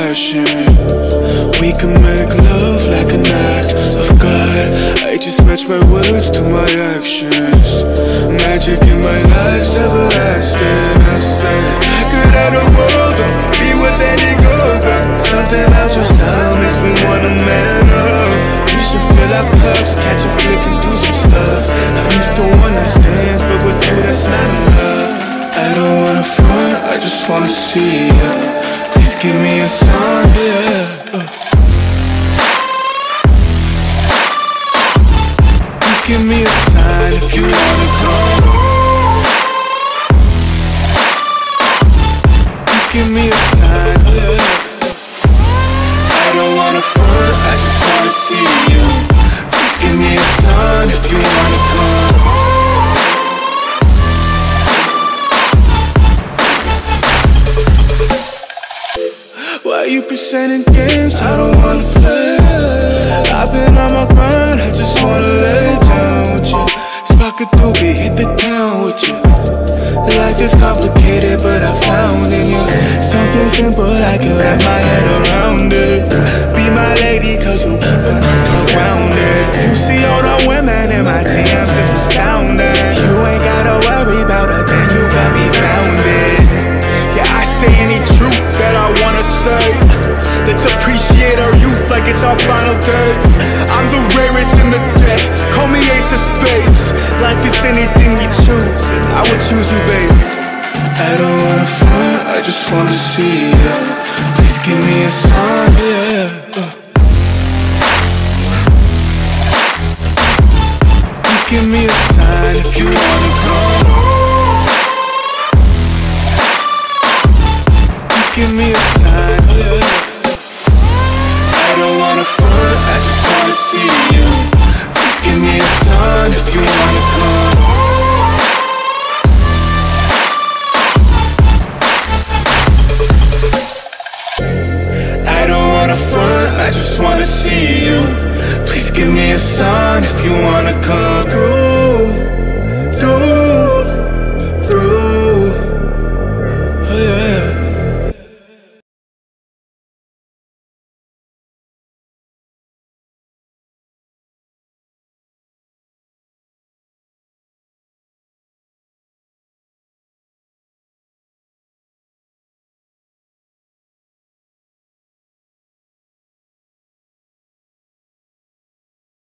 passion. We can make love like an act of God. I just match my words to my actions. Magic in my life's everlasting. I say I could have the world, or be with any girl, but something about your style makes me wanna man up. We should fill our cups, catch a flick and do some stuff. I'm used to one night stands, but with you that's not enough. I don't wanna front, I just wanna see ya. Please give me a sign, yeah. Please give me a sign if you wanna come. Please give me a sign, yeah. I don't wanna front, I just wanna see you. Please give me a sign if you wanna come. Why you presenting games I don't wanna play? I've been on my grind, I just wanna lay down with you. Spark a doobie, hit the town with you. Life is complicated, but I found in you something simple, I can wrap my head around it. Be my lady, cause you keep on around it. You see all the women in my DMs, it's astounding. You ain't gotta worry about a thing, you got me grounded. Yeah, I say any truth that I wanna say. Let's appreciate our youth like it's our final days. I'm the rarest in the deck, call me ace of spades. Life is anything we choose, and I would choose you, babe. I don't wanna front, I just wanna see ya. Please give me a sign, yeah. Please give me a sign if you wanna come. Please give me a sign, yeah. I don't wanna front, I just wanna see you. Please give me a sign if you wanna come. I don't wanna front, I just wanna see you. Please give me a sign if you wanna come.